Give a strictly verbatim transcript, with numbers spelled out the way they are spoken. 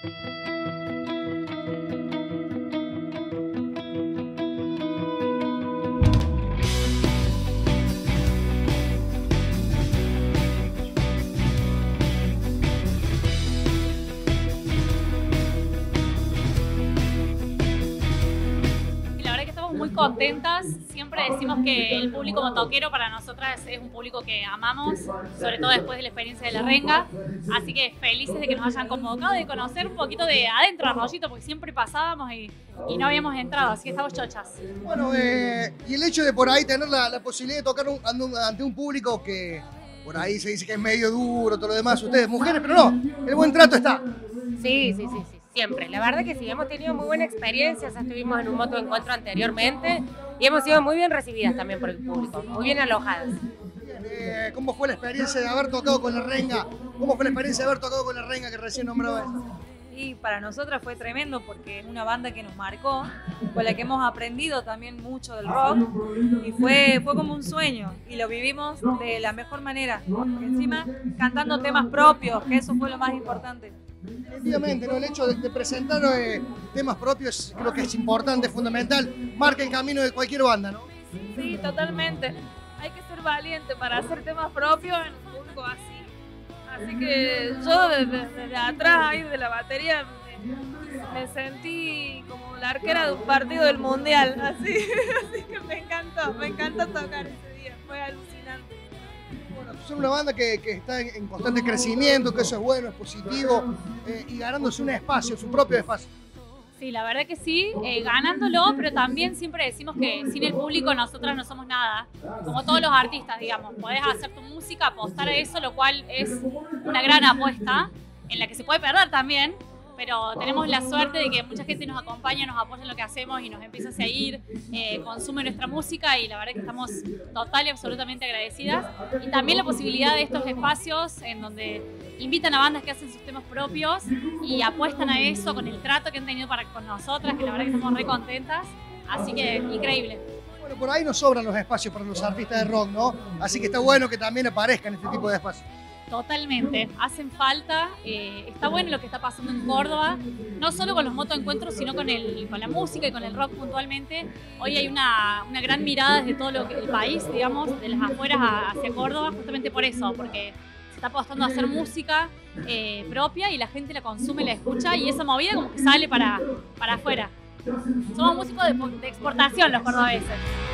Muy contentas, siempre decimos que el público motoquero para nosotras es un público que amamos, sobre todo después de la experiencia de la renga, así que felices de que nos hayan convocado, de conocer un poquito de adentro Arroyito, porque siempre pasábamos y, y no habíamos entrado, así que estamos chochas. Bueno, eh, y el hecho de por ahí tener la, la posibilidad de tocar un, ante un público que por ahí se dice que es medio duro, todo lo demás, ustedes mujeres, pero no, el buen trato está. Sí, sí, sí, sí. Siempre. La verdad que sí, hemos tenido muy buena experiencia, ya estuvimos en un motoencuentro anteriormente y hemos sido muy bien recibidas también por el público, muy bien alojadas. Bien, eh, ¿cómo fue la experiencia de haber tocado con la renga? ¿Cómo fue la experiencia de haber tocado con la renga que recién nombraba? Y para nosotras fue tremendo porque es una banda que nos marcó, con la que hemos aprendido también mucho del rock y fue, fue como un sueño y lo vivimos de la mejor manera, porque encima cantando temas propios, que eso fue lo más importante. Efectivamente, ¿no? El hecho de, de presentar eh, temas propios creo que es importante, fundamental, marca el camino de cualquier banda, ¿no? Sí, totalmente. Hay que ser valiente para hacer temas propios en un público así. Así que yo desde, desde atrás, ahí de la batería, me, me sentí como la arquera de un partido del mundial, así, así que me encantó, me encantó tocar ese día, fue alucinante. Bueno, son una banda que, que está en, en constante crecimiento, que eso es bueno, es positivo, eh, y ganándose un espacio, su propio espacio. Sí, la verdad que sí, eh, ganándolo, pero también siempre decimos que sin el público nosotras no somos nada, como todos los artistas, digamos. Podés hacer tu música, apostar a eso, lo cual es una gran apuesta, en la que se puede perder también, pero tenemos la suerte de que mucha gente nos acompaña, nos apoya en lo que hacemos y nos empieza a seguir, eh, consume nuestra música y la verdad que estamos total y absolutamente agradecidas. Y también la posibilidad de estos espacios en donde invitan a bandas que hacen sus temas propios y apuestan a eso con el trato que han tenido para con nosotras, que la verdad que estamos re contentas, así que increíble. Bueno, por ahí nos sobran los espacios para los artistas de rock, ¿no? Así que está bueno que también aparezcan este tipo de espacios. Totalmente, hacen falta, eh, está bueno lo que está pasando en Córdoba, no solo con los motoencuentros, sino con, el, con la música y con el rock puntualmente. Hoy hay una, una gran mirada desde todo lo que, el país, digamos, de las afueras a, hacia Córdoba, justamente por eso, porque se está apostando a hacer música eh, propia y la gente la consume, la escucha y esa movida como que sale para, para afuera. Somos músicos de, de exportación los cordobeses.